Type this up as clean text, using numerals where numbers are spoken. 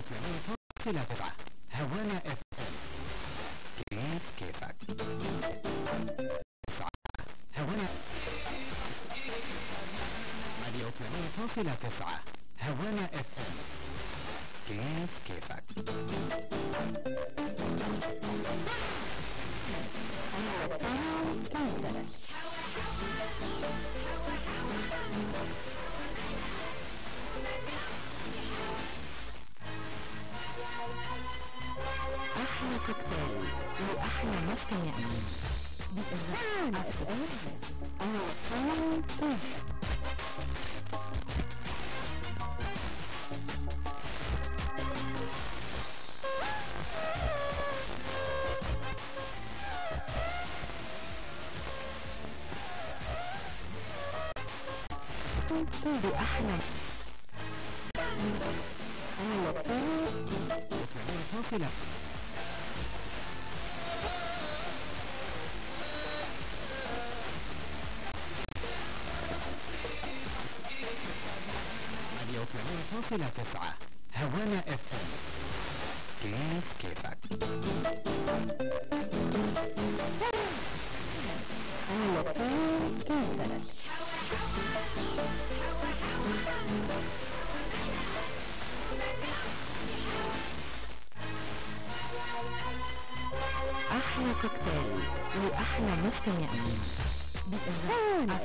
180.9 هوانا اف ام. كيف كيفك؟ 9 هوانا 180.9 هوانا اف ام. كيف كيفك؟ أحلى كوكتيل لأحلى مستمعين بإذاعة بأحلى فاصلة 180.9 هوانا اف ام. كيف كيفك؟ أحلى كوكتيل لأحلى مستمعين بإذاعة